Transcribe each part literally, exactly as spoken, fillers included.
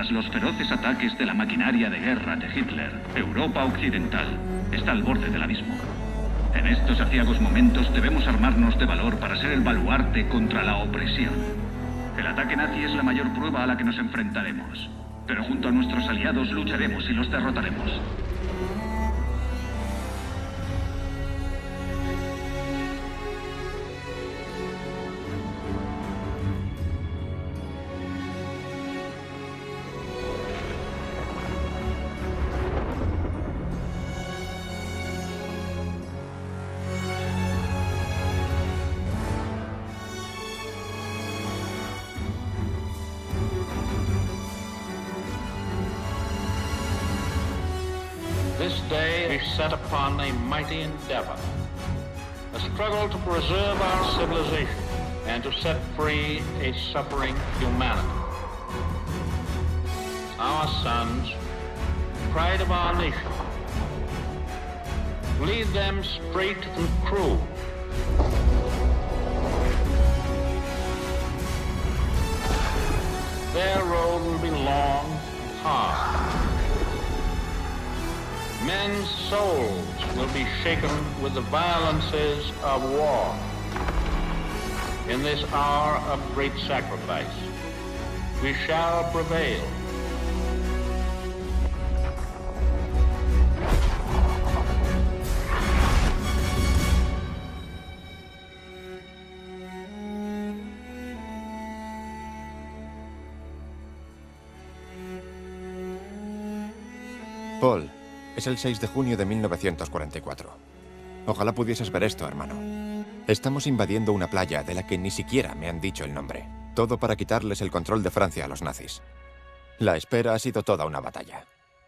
tras los feroces ataques de la maquinaria de guerra de Hitler, Europa Occidental está al borde del abismo. En estos aciagos momentos debemos armarnos de valor para ser el baluarte contra la opresión. El ataque nazi es la mayor prueba a la que nos enfrentaremos, pero junto a nuestros aliados lucharemos y los derrotaremos. This day is set upon a mighty endeavor, a struggle to preserve our civilization and to set free a suffering humanity. Our sons, pride of our nation, lead them straight and true. Their road will be long and hard. Men's souls will be shaken with the violences of war. In this hour of great sacrifice, we shall prevail. Paul, es el seis de junio de mil novecientos cuarenta y cuatro. Ojalá pudieses ver esto, hermano. Estamos invadiendo una playa de la que ni siquiera me han dicho el nombre. Todo para quitarles el control de Francia a los nazis. La espera ha sido toda una batalla.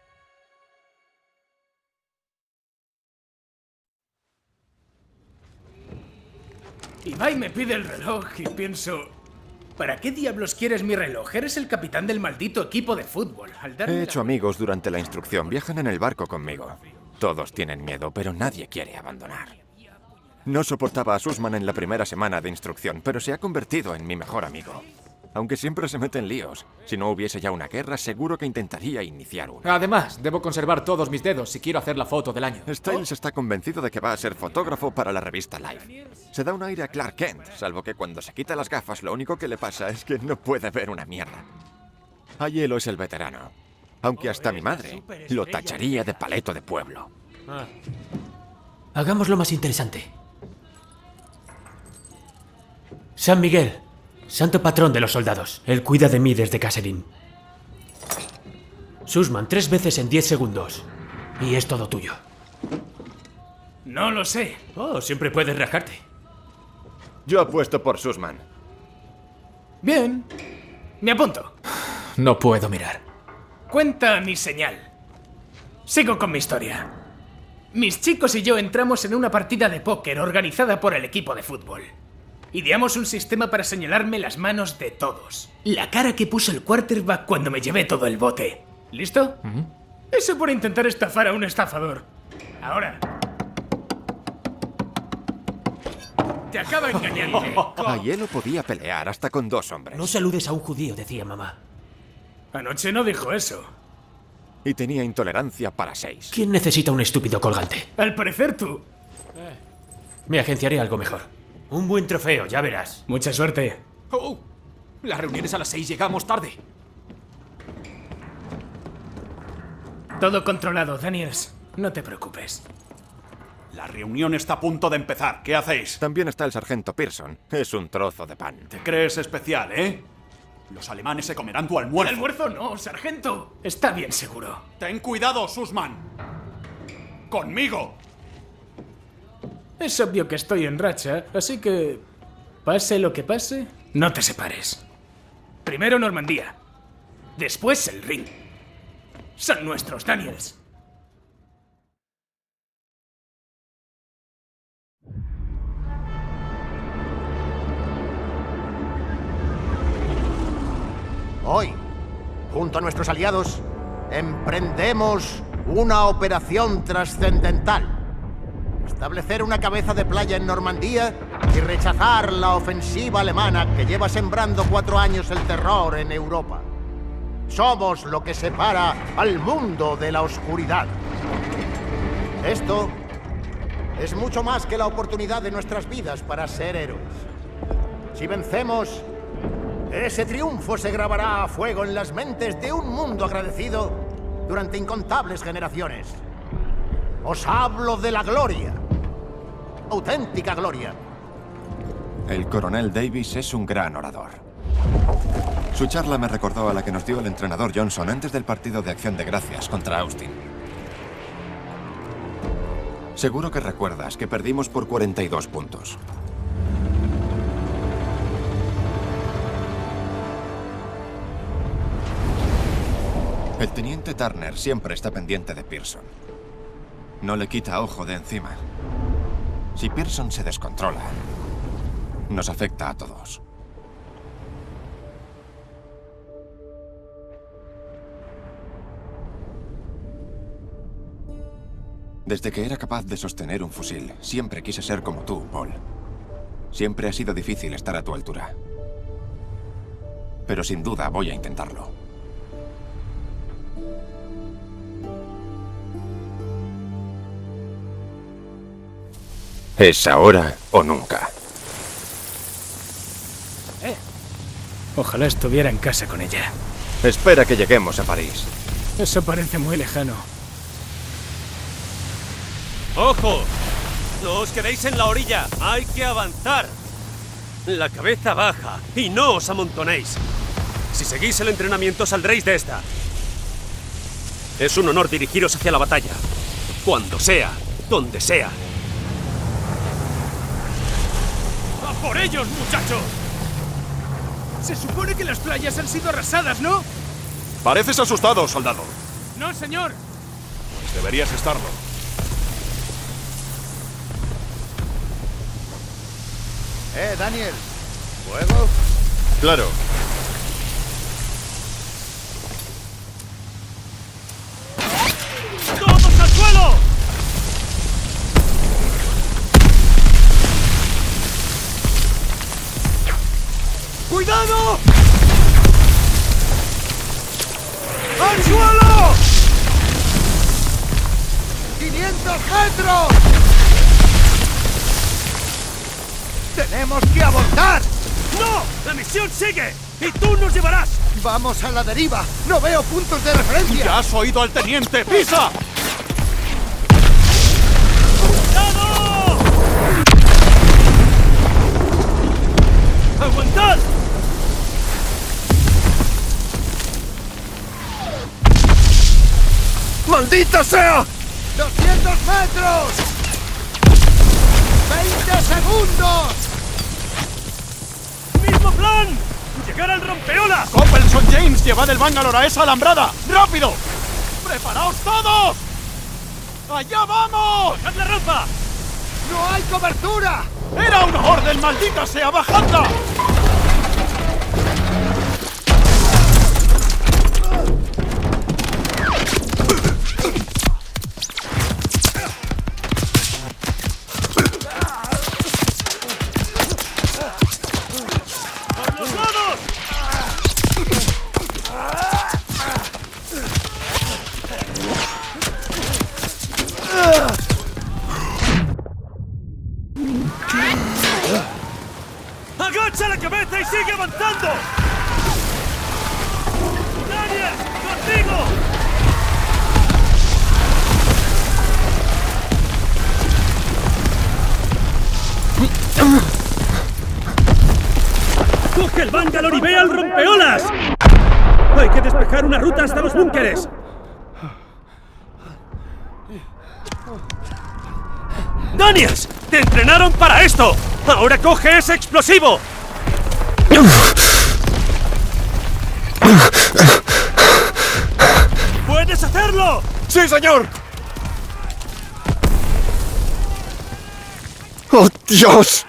Ibai me pide el reloj y pienso... ¿Para qué diablos quieres mi reloj? Eres el capitán del maldito equipo de fútbol. Al darme He hecho la... amigos durante la instrucción. Viajan en el barco conmigo. Todos tienen miedo, pero nadie quiere abandonar. No soportaba a Sussman en la primera semana de instrucción, pero se ha convertido en mi mejor amigo. Aunque siempre se mete en líos. Si no hubiese ya una guerra, seguro que intentaría iniciar una. Además, debo conservar todos mis dedos si quiero hacer la foto del año. Styles está convencido de que va a ser fotógrafo para la revista Life. Se da un aire a Clark Kent, salvo que cuando se quita las gafas lo único que le pasa es que no puede ver una mierda. Aiello es el veterano. Aunque hasta mi madre lo tacharía de paleto de pueblo. Ah. Hagámoslo más interesante. San Miguel, santo patrón de los soldados. Él cuida de mí desde Kasserine. Sussman, tres veces en diez segundos. Y es todo tuyo. No lo sé. Oh, siempre puedes rajarte. Yo apuesto por Sussman. Bien. Me apunto. No puedo mirar. Cuenta mi señal. Sigo con mi historia. Mis chicos y yo entramos en una partida de póker organizada por el equipo de fútbol. Ideamos un sistema para señalarme las manos de todos. La cara que puso el quarterback cuando me llevé todo el bote. ¿Listo? Uh-huh. Eso por intentar estafar a un estafador. Ahora. Te acaba engañando. Aiello podía pelear hasta con dos hombres. No saludes a un judío, decía mamá. Anoche no dijo eso. Y tenía intolerancia para seis. ¿Quién necesita un estúpido colgante? Al parecer tú. Eh. Me agenciaré algo mejor. Un buen trofeo, ya verás. Mucha suerte. Oh, la reunión es a las seis, llegamos tarde. Todo controlado, Daniels. No te preocupes. La reunión está a punto de empezar. ¿Qué hacéis? También está el sargento Pearson. Es un trozo de pan. Te crees especial, ¿eh? Los alemanes se comerán tu almuerzo. ¿El almuerzo no, sargento? Está bien seguro. Ten cuidado, Sussman. ¡Conmigo! Es obvio que estoy en racha, así que... pase lo que pase, no te separes. Primero Normandía. Después el ring. Son nuestros, Daniels. Hoy, junto a nuestros aliados, emprendemos una operación trascendental. Establecer una cabeza de playa en Normandía y rechazar la ofensiva alemana que lleva sembrando cuatro años el terror en Europa. Somos lo que separa al mundo de la oscuridad. Esto es mucho más que la oportunidad de nuestras vidas para ser héroes. Si vencemos, ese triunfo se grabará a fuego en las mentes de un mundo agradecido durante incontables generaciones. Os hablo de la gloria. Auténtica gloria. El coronel Davis es un gran orador. Su charla me recordó a la que nos dio el entrenador Johnson antes del partido de Acción de Gracias contra Austin. Seguro que recuerdas que perdimos por cuarenta y dos puntos. El teniente Turner siempre está pendiente de Pearson. No le quita ojo de encima. Si Pearson se descontrola, nos afecta a todos. Desde que era capaz de sostener un fusil, siempre quise ser como tú, Paul. Siempre ha sido difícil estar a tu altura. Pero sin duda voy a intentarlo. Es ahora o nunca. Eh. Ojalá estuviera en casa con ella. Espera que lleguemos a París. Eso parece muy lejano. ¡Ojo! No os quedéis en la orilla. Hay que avanzar. La cabeza baja y no os amontonéis. Si seguís el entrenamiento saldréis de esta. Es un honor dirigiros hacia la batalla. Cuando sea, donde sea. ¡A por ellos, muchachos! Se supone que las playas han sido arrasadas, ¿no? Pareces asustado, soldado. No, señor. Deberías estarlo. Eh, Daniel. ¿Fuego? Claro. ¡Todos al suelo! ¡Cuidado! ¡Al suelo! ¡quinientos metros! ¡Tenemos que abortar! ¡No! ¡La misión sigue! ¡Y tú nos llevarás! ¡Vamos a la deriva! ¡No veo puntos de referencia! ¡Ya has oído al teniente! ¡Pisa! ¡Cuidado! ¡Aguantad! ¡Maldita sea! ¡doscientos metros! ¡veinte segundos! ¡Mismo plan! ¡Llegar al rompeolas! ¡Coppelson James, llevad el Bangalore a esa alambrada! ¡Rápido! ¡Preparaos todos! ¡Allá vamos! ¡Bajad la rampa! ¡No hay cobertura! ¡Era una orden, maldita sea! ¡Bajadla! ¡Agacha la cabeza y sigue avanzando! ¡Daniel! ¡Contigo! ¡Coge el Bangalore y ve al rompeolas! ¡Hay que despejar una ruta hasta los búnkeres! ¡Daniels! ¡Te entrenaron para esto! ¡Ahora coge ese explosivo! ¡Puedes hacerlo! ¡Sí, señor! ¡Oh, Dios!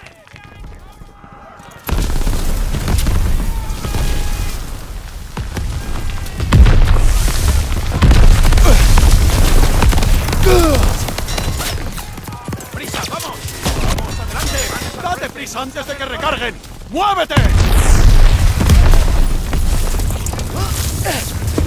¡Prisa, vamos! ¡Vamos, adelante! ¡Date prisa antes de que recarguen! ¡Muévete!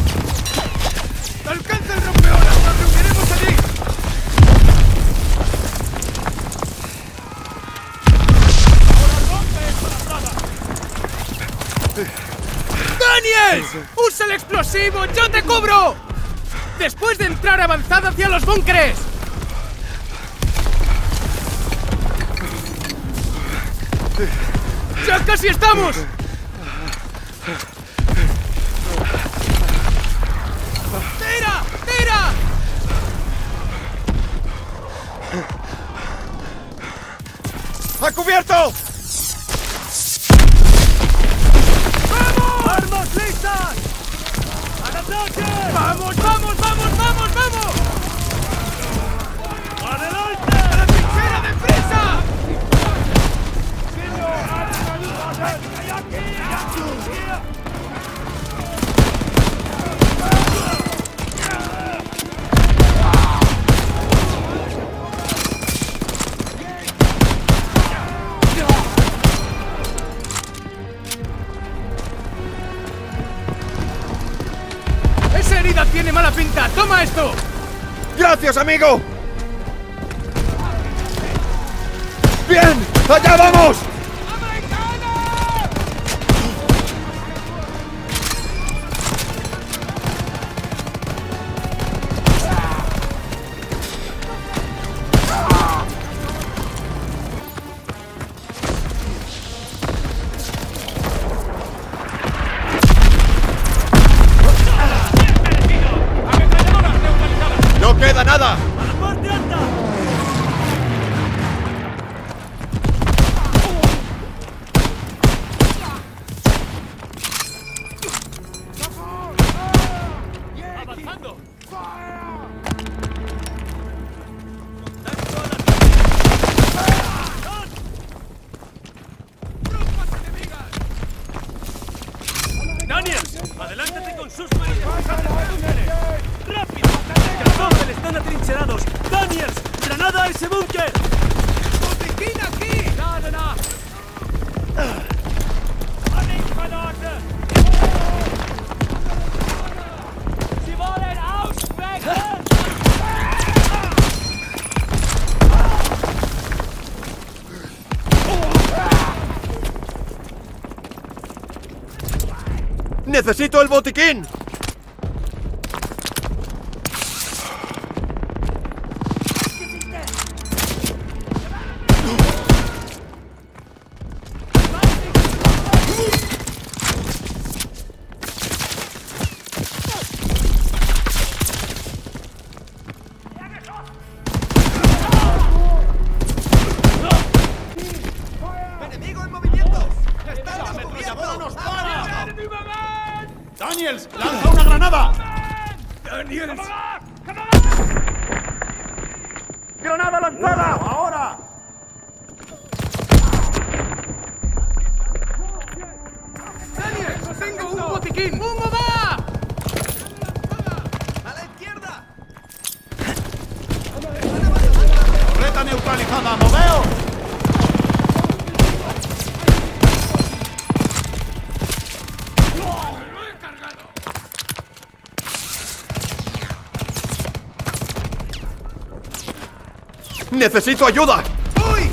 el explosivo! ¡Yo te cubro! Después de entrar, avanzad hacia los búnkeres. ¡Ya casi estamos! ¡Tira! ¡Tira! ¡A cubierto! ¡Vamos! ¡Armas listas! ¡Al ataque! ¡Vamos, vamos, vamos, vamos, vamos! ¡Adelante! ¡A la trinchera, deprisa! ¡Esa herida tiene mala pinta! ¡Toma esto! ¡Gracias, amigo! ¡Bien! ¡Allá vamos! ¡No queda nada! ¡Daniels! ¡Adelántate con sus maridos! ¡Rápido! ¡catorce están atrincherados! ¡Daniels! ¡Granada a ese búnker! ¡Botiquín aquí! ¡No, no, no! ¡Si volen ausweichen! ¡Necesito el botiquín! ¡Enemigo en movimiento! ¡Está descubierto! ¡Daniels! ¡Lanza una granada! ¡Daniels! ¡Granada lanzada! ¡Ahora! ¡Daniels! ¡Tengo un botiquín! ¡Humo va! ¡A la izquierda! ¡Torreta neutralizada! ¡Moveos! ¡Necesito ayuda! ¡Uy!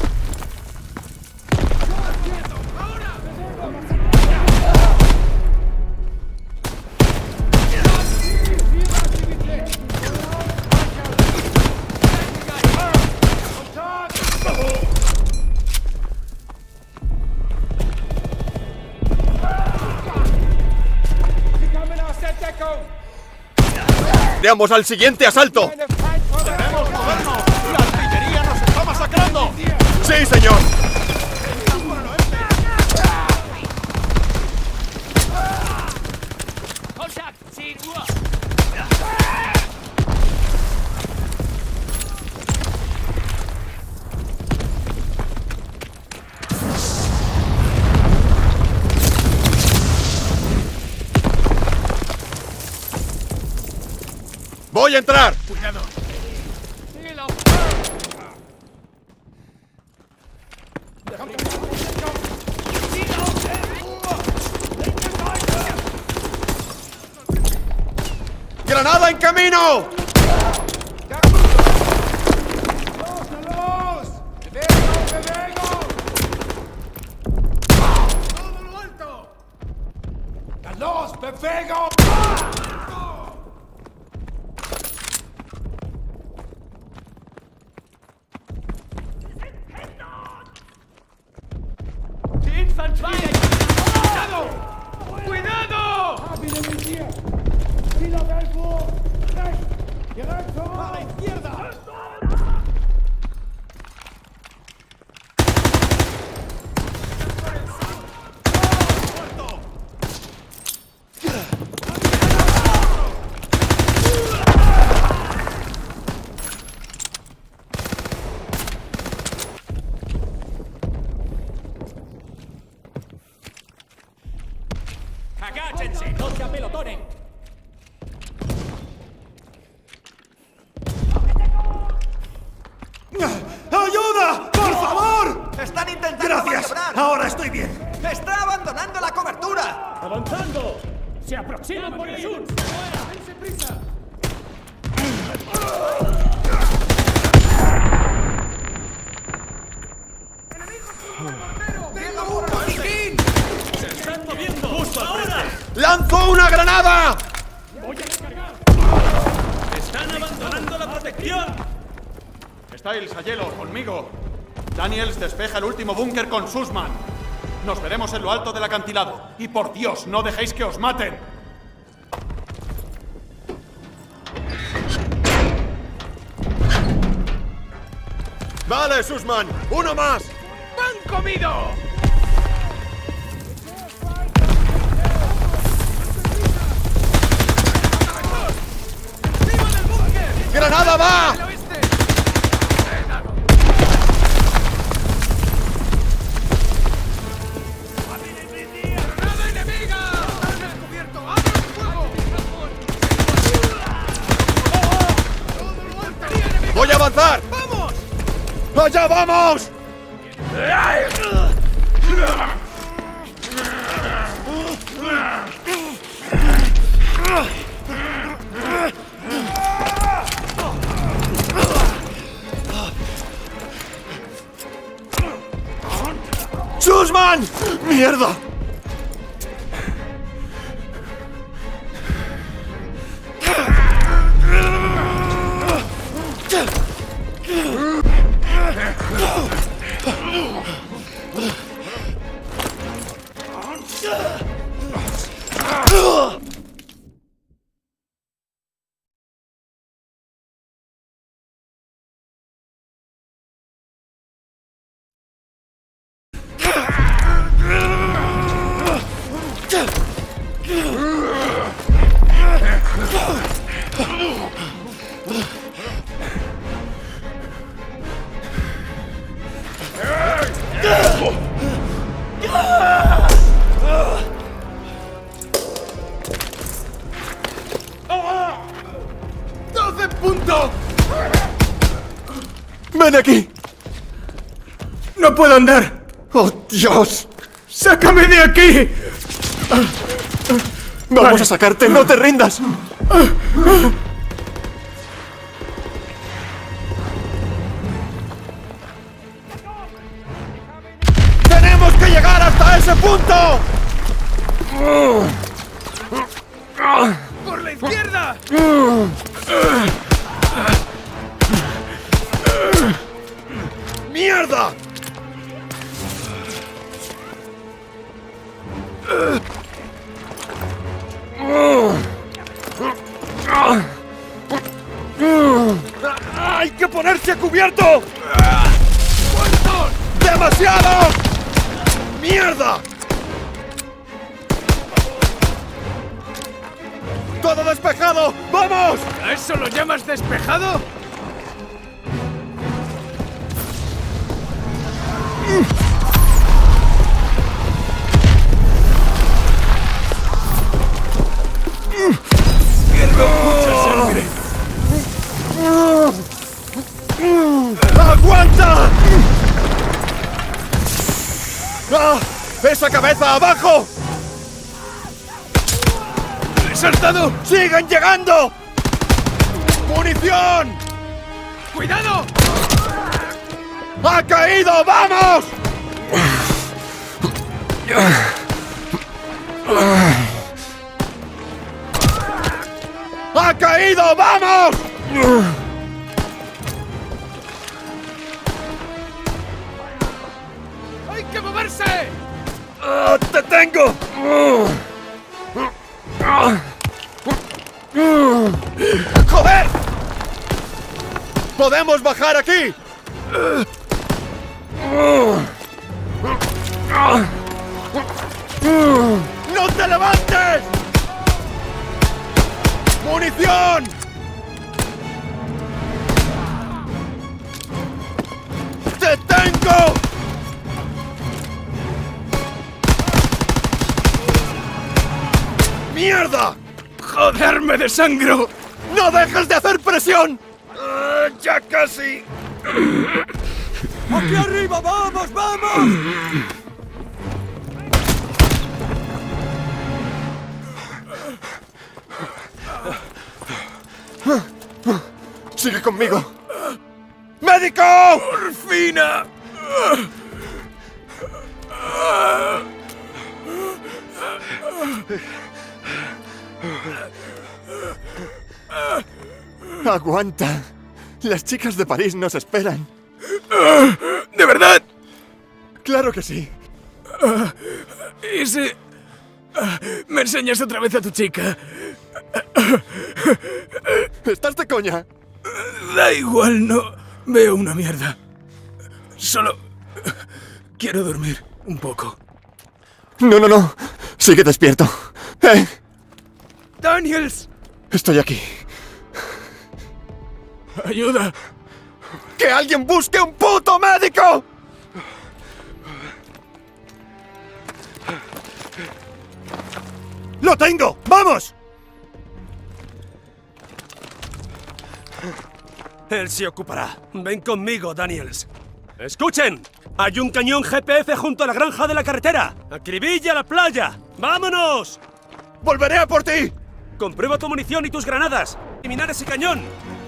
¡Veamos al siguiente asalto! ¡Debemos movernos! ¡La artillería nos está masacrando! ¡Sí, señor! ¡Voy a entrar! ¡Cuidado! ¡Granada en camino! ¡Todo lo alto! ¡Los, Befego! ¡Agáchense! ¡No se apelotonen! ¡Ayuda! ¡Por favor! ¡Están intentando ¡Gracias! maniobrar! ¡Ahora estoy bien! ¡Está abandonando la cobertura! ¡Avanzando! ¡Se aproximan por el sur! ¡Dense prisa! ¡Se están moviendo! ¡Justo ahora! ¡Lanzo una granada! ¡Voy a descargar! ¡Están abandonando la protección! Styles, Ayelo, conmigo. Daniels despeja el último búnker con Sussman. Nos veremos en lo alto del acantilado. Y por Dios, no dejéis que os maten. Vale, Sussman. ¡Uno más! ¡Han comido! ¡Granada va! ¡Voy a avanzar! ¡Vamos! ¡Allá vamos! ¡Sussman! ¡Mierda! ¡doce puntos! ¡Ven aquí! ¡No puedo andar! ¡Oh, Dios! ¡Sácame de aquí! ¡Vamos Vale. a sacarte! ¡No te rindas! ¡Tenemos que llegar hasta ese punto! ¡Por la izquierda! ¡Mierda! ¡Hay que ponerse a cubierto! ¡Muertos! ¡Demasiados! ¡Mierda! ¡Todo despejado! ¡Vamos! ¿A eso lo llamas despejado? ¡Pierdo mucha sangre! ¡Aguanta! ¡Ah! ¡Esa cabeza abajo! ¡Les has dado! ¡Siguen llegando! ¡Munición! ¡Cuidado! ¡Ha caído! ¡Vamos! ¡Ha caído! ¡Vamos! ¡Hay que moverse! ¡Ah, ¡te tengo! ¡Joder! ¡Podemos bajar aquí! ¡No te levantes! ¡Munición! ¡Te tengo! ¡Mierda! ¡Joder, me desangro! ¡No dejes de hacer presión! Uh, ¡Ya casi! ¡Aquí arriba! ¡Vamos, vamos! ¡Sigue conmigo! ¡Médico! ¡Morfina! ¡Aguanta! Las chicas de París nos esperan. ¿De verdad? ¡Claro que sí! ¿Y si me enseñas otra vez a tu chica? ¿Estás de coña? Da igual, no veo una mierda. Solo quiero dormir un poco. No, no, no. Sigue despierto. ¡Eh! ¡Daniels! Estoy aquí. ¡Ayuda! ¡Que alguien busque un puto médico! ¡Lo tengo! ¡Vamos! Él se ocupará. Ven conmigo, Daniels. ¡Escuchen! Hay un cañón G P S junto a la granja de la carretera. ¡Acribilla la playa! ¡Vámonos! ¡Volveré a por ti! Comprueba tu munición y tus granadas. ¡Eliminar ese cañón!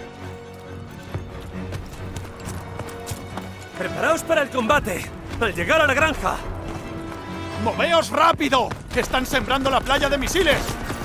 Preparaos para el combate. Al llegar a la granja. ¡Moveos rápido! ¡Están sembrando la playa de misiles!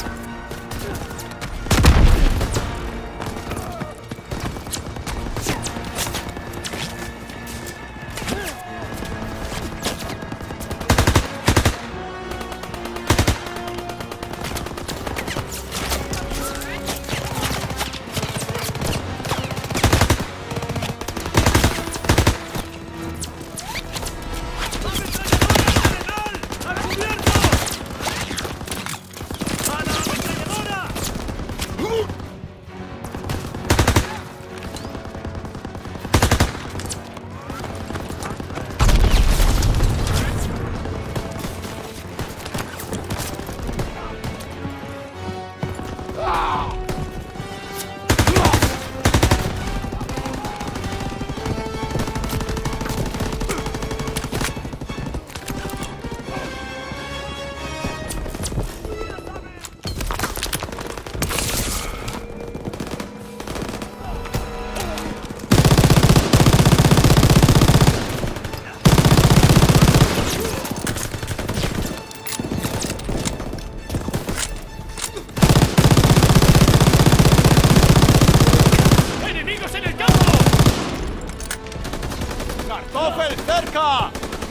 ¡Kartoffel cerca!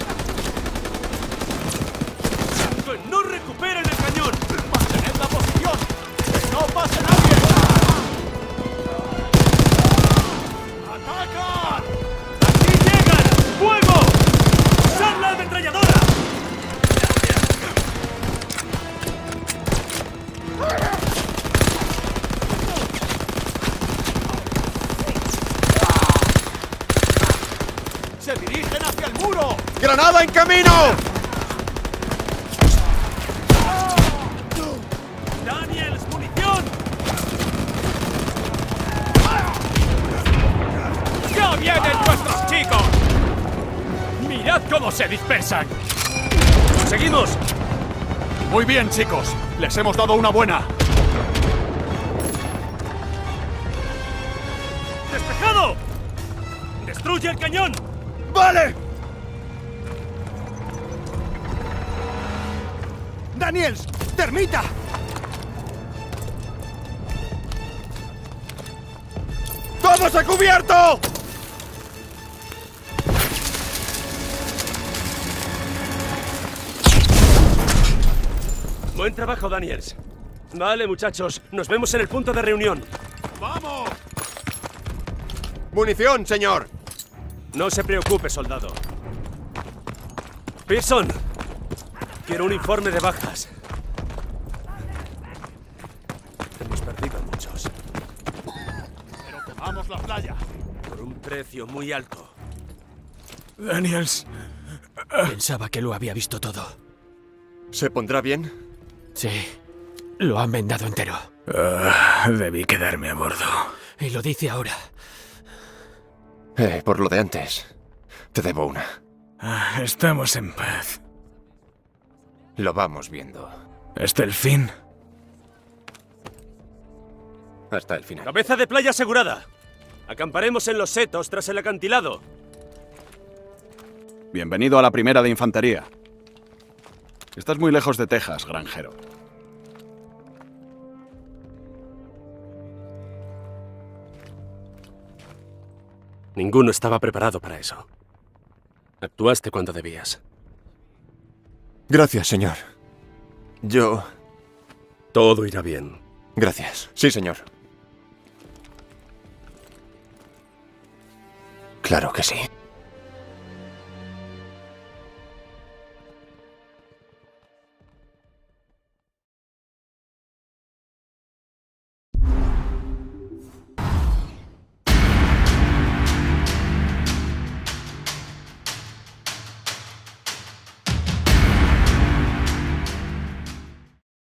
¡Que no recuperen el cañón! ¡Mantened la posición! ¡Que no pase nadie! ¡Atacan! ¡Aquí llegan! ¡Fuego! ¡Usad la ametralladora! ¡Se dirigen hacia el muro! ¡Granada en camino! ¡Daniels, munición! ¡Ya vienen nuestros chicos! ¡Mirad cómo se dispersan! ¡Seguimos! Muy bien, chicos. Les hemos dado una buena. ¡Despejado! ¡Destruye el cañón! ¡Vale! ¡Daniels! ¡Termita! ¡Todos a cubierto! Buen trabajo, Daniels. Vale, muchachos. Nos vemos en el punto de reunión. ¡Vamos! ¡Munición, señor! No se preocupe, soldado. Pearson, quiero un informe de bajas. Hemos perdido a muchos. Pero tomamos la playa. Por un precio muy alto. Daniels. Pensaba que lo había visto todo. ¿Se pondrá bien? Sí. Lo han vendado entero. Uh, debí quedarme a bordo. Y lo dice ahora. Eh, por lo de antes. Te debo una. Ah, estamos en paz. Lo vamos viendo. ¿Hasta el fin? Hasta el final. ¡Cabeza de playa asegurada! Acamparemos en los setos tras el acantilado. Bienvenido a la primera de infantería. Estás muy lejos de Texas, granjero. Ninguno estaba preparado para eso. Actuaste cuando debías. Gracias, señor. Yo... Todo irá bien. Gracias. Sí, señor. Claro que sí.